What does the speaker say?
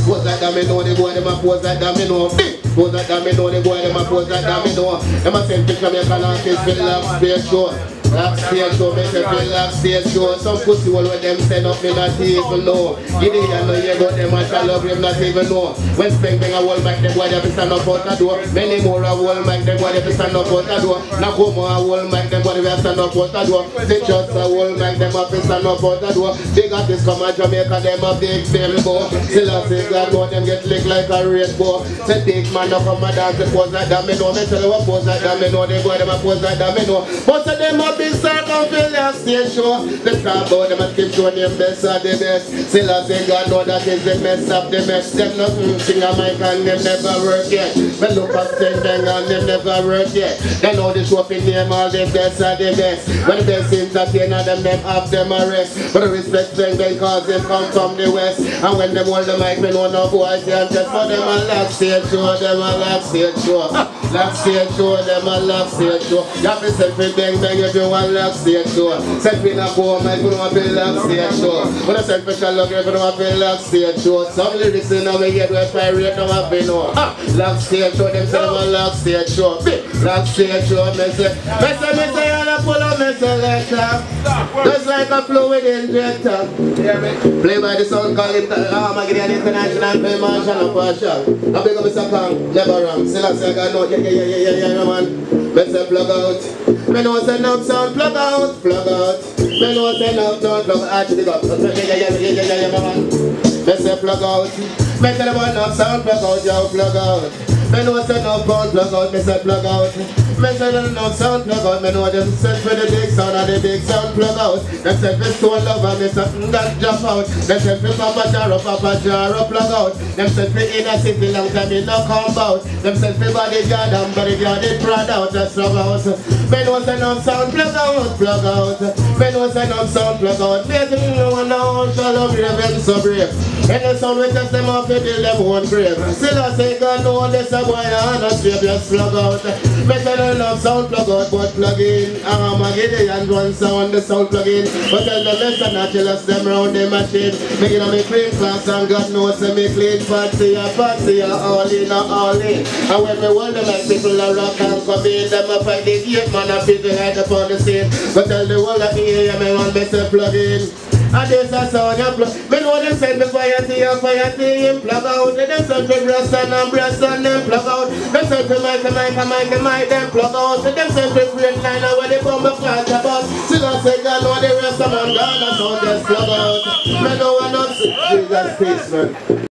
Pose like that, me know the boy, them a pose like that, me know. Pose like that, me know the boy, them a pose like that, me know. Them a send picture, me a call and kiss, feel like space show. Like stage show, make you feel like stage show. Some pussy all with them send up, me not even know. You didn't know you got them and shall love him, not even know. When Speng Beng a wall mic, them boy, they be stand up out the door. Many more a wall mic, them boy, they be stand up out the door. Now go more a wall mic, them boy, they be stand up out the door. They just a wall mic, them a be stand up out the door. Big artists come and Jamaica, them a big bimbo. Still a say God, know them get licked like a rainbow. Say big man, no come and dance, they pose like that, me know. Me tell you what pose like that, me know. They boy, them a pose like that, me know. But say them a big start on feel their stage show. They talk about them and keep showing them best of the best. Still a say God, know that is the best of the best. Them nothing sing a mic and them never work yet. But look at Speng Beng and them never work yet. They know the show in name all the best of the best. When the best entertainer, them have them arrest. But I respect Speng Beng cause them come from the west. And when them hold the mic, me know no boys them just for them a laugh stage show, them a laugh stage show. Laugh stage show, them a laugh stage show. You have to send me Beng Beng if you want laugh stage show. Send me a poem if you want to laugh stage show. When I send special love if you want to laugh stage show. Some lyrics in my head where pirate don't have been no. Laugh stage show, them say them a laugh stage show. Laugh stage show, me say, and I pull up me selector. Just like a fluid injector. Play by the sound called Armageddon International Film Marshall Partial. I beg up Mr. Kang, never wrong. Still I say I know, yeah, man. Me say plug out. Me know say no sound, plug out. Me know say no plug out. Actually go. Yeah, man. Me say plug out. Me tell the boy no sound, plug out, yo, plug out. Me know say no phone, plug out, me say plug out. Me say no sound, plug out. Me know them set for the big sound and the big sound, plug out. Them set for stone lover, me something that jump out. Them set for Papa Jaro, plug out. Them set for inner city, long time it no come out. Them set for bodyguard and bodyguard it proud out, just plug out. Me know say no sound, plug out. Me know say no sound, plug out. Me think no one now shall love revenge so brave. And the sound we test them off to build them one grave. Still I say God know this a boy and a straight just plug out. Me say no love sound plug out but plug in. Armageddon one sound the sound plug in. But tell them less and not jealous them round the machine. Me in a me clean class and God knows say me clean party all in. And when me hold them like people a rock and come in, them a fight the gate man a fit the head upon the scene. But tell the whole of me here me want me to plug in. And this a sound you plug. Me know them send me fire team, plug out. Them send me breast and them plug out. Them send me mic, them plug out. Them send me brain liner where they come up flat about. Still I say God know the rest of them, God, that's all just plug out. Me know what not Jesus peace, man.